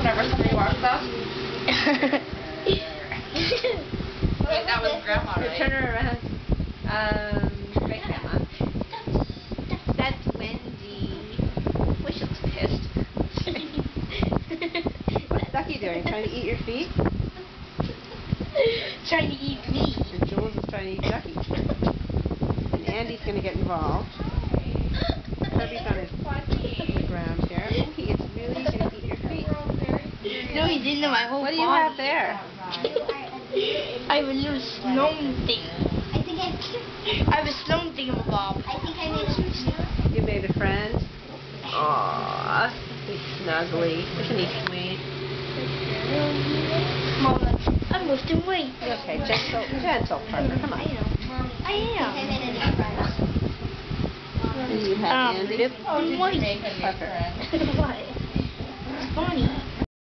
whenever somebody walks up. Wait, that was Grandma, right? Turn her around. Great Grandma. That's Wendy. Well, she looks pissed. What's Ducky doing? Trying to eat your feet? Trying to eat me. And Jules is trying to eat Ducky. And Andy's going to get involved. Kirby's on the ground here. Oh, he is really going to eat your feet. No, he didn't know my whole body. What do you have there? I have a little Sloan thing. I have a Sloan thingamabob. You made a friend? Aww, he's snuggly. Isn't he sweet? Mama, I'm lifting weight. Okay, gentle, Parker. Come on. I am. And you have Andy. What? Parker. What? Funny.